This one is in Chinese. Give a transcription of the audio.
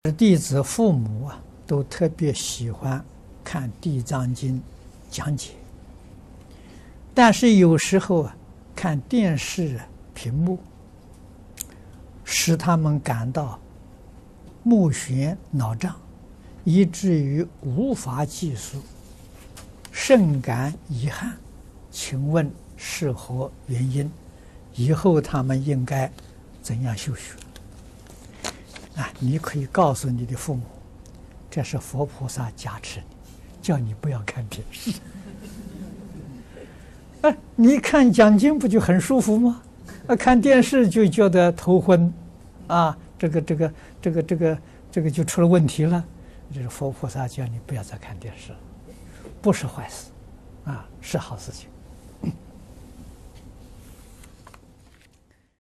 弟子父母都特别喜欢看《地藏经》讲解，但是有时候看电视屏幕，使他们感到目眩脑胀，以至于无法记述，甚感遗憾。请问是何原因？以后他们应该怎样修学？你可以告诉你的父母，这是佛菩萨加持你，叫你不要看电视。你看讲经不就很舒服吗？看电视就觉得头昏，这个就出了问题了。这是佛菩萨叫你不要再看电视了，不是坏事，是好事情。